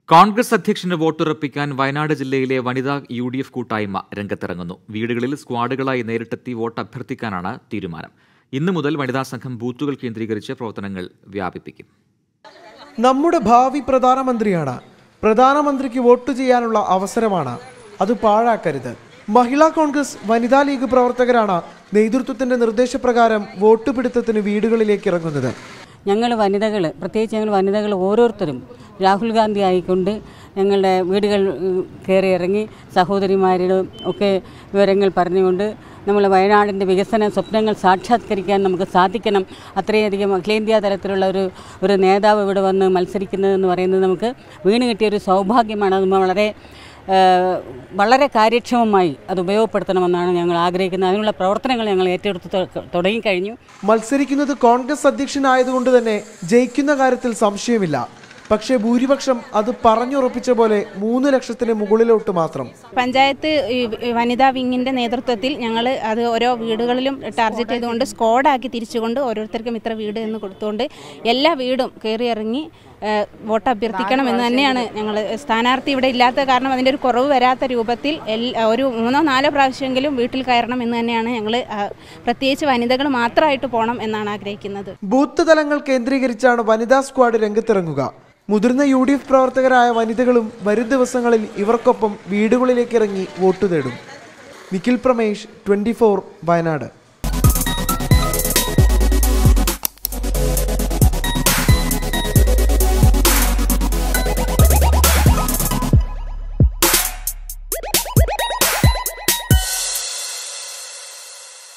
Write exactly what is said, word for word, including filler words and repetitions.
കോൺഗ്രസ് അധ്യക്ഷന് വോട്ടുറപ്പിക്കാൻ വയനാട് ജില്ലയിലെ വനിതാ യു ഡി എഫ് കൂട്ടായ്മ രംഗത്തിറങ്ങുന്നു. വീടുകളിൽ സ്ക്വാഡുകളായി നേരിട്ടെത്തി വോട്ട് അഭ്യർത്ഥിക്കാനാണ് തീരുമാനം. ഇന്നു മുതൽ വനിതാ സംഘം ബൂത്തുകൾ കേന്ദ്രീകരിച്ച് പ്രവർത്തനങ്ങൾ വ്യാപിപ്പിക്കും. നമ്മുടെ ഭാവി പ്രധാനമന്ത്രിയാണ്. പ്രധാനമന്ത്രിക്ക് വോട്ട് ചെയ്യാനുള്ള അവസരമാണ്, അത് പാഴാക്കരുത്. മഹിളാ കോൺഗ്രസ് വനിതാ ലീഗ് പ്രവർത്തകരാണ് നേതൃത്വത്തിന്റെ നിർദ്ദേശപ്രകാരം വോട്ട് പിടുത്തത്തിന് വീടുകളിലേക്ക് ഇറങ്ങുന്നത്. ഞങ്ങൾ വനിതകൾ, പ്രത്യേകിച്ച് ഞങ്ങൾ വനിതകൾ ഓരോരുത്തരും രാഹുൽ ഗാന്ധി ആയിക്കൊണ്ട് ഞങ്ങളുടെ വീടുകൾ കയറി ഇറങ്ങി സഹോദരിമാരുടെ ഒക്കെ വിവരങ്ങൾ പറഞ്ഞുകൊണ്ട് നമ്മൾ വയനാടിൻ്റെ വികസന സ്വപ്നങ്ങൾ സാക്ഷാത്കരിക്കാൻ നമുക്ക് സാധിക്കണം. അത്രയധികം അഖിലേന്ത്യാ തലത്തിലുള്ള ഒരു ഒരു നേതാവ് ഇവിടെ വന്ന് മത്സരിക്കുന്നതെന്ന് പറയുന്നത് നമുക്ക് വീണ് കിട്ടിയൊരു സൗഭാഗ്യമാണ്. അത് വളരെ വളരെ കാര്യക്ഷമമായി അത് ഉപയോഗപ്പെടുത്തണമെന്നാണ് ഞങ്ങൾ ആഗ്രഹിക്കുന്നത്. അതിനുള്ള പ്രവർത്തനങ്ങൾ ഞങ്ങൾ ഏറ്റെടുത്ത് തുടങ്ങിക്കഴിഞ്ഞു. മത്സരിക്കുന്നത് കോൺഗ്രസ് അധ്യക്ഷനായതുകൊണ്ട് തന്നെ ജയിക്കുന്ന കാര്യത്തിൽ സംശയമില്ല. പക്ഷേ ഭൂരിപക്ഷം അത് പറഞ്ഞുറപ്പിച്ച പോലെ മൂന്ന് ലക്ഷത്തിന് മുകളിലോട്ട് മാത്രം. പഞ്ചായത്ത് വനിതാ വിങ്ങിന്റെ നേതൃത്വത്തിൽ ഞങ്ങൾ അത് ഓരോ വീടുകളിലും ടാർഗറ്റ് ചെയ്തുകൊണ്ട് സ്ക്വാഡാക്കി തിരിച്ചുകൊണ്ട് ഓരോരുത്തർക്കും ഇത്ര വീട് എന്ന് കൊടുത്തുകൊണ്ട് എല്ലാ വീടും കയറി ഇറങ്ങി വോട്ട് അഭ്യർത്ഥിക്കണം എന്ന് തന്നെയാണ് ഞങ്ങൾ. സ്ഥാനാർത്ഥി ഇവിടെ ഇല്ലാത്ത കാരണം അതിൻ്റെ ഒരു കുറവ് വരാത്ത രൂപത്തിൽ ഒരു മൂന്നോ നാലോ പ്രാവശ്യമെങ്കിലും വീട്ടിൽ കയറണം എന്ന് തന്നെയാണ് ഞങ്ങൾ. പ്രത്യേകിച്ച് വനിതകൾ മാത്രമായിട്ട് പോകണം എന്നാണ് ആഗ്രഹിക്കുന്നത്. ബൂത്ത് തലങ്ങൾ കേന്ദ്രീകരിച്ചാണ് വനിതാ സ്ക്വാഡ് രംഗത്തിറങ്ങുക. മുതിർന്ന യു ഡി എഫ് പ്രവർത്തകരായ വനിതകളും വരും ദിവസങ്ങളിൽ ഇവർക്കൊപ്പം വീടുകളിലേക്ക് ഇറങ്ങി വോട്ട് തേടും. Nikhil Pramesh, twenty four, Wayanad.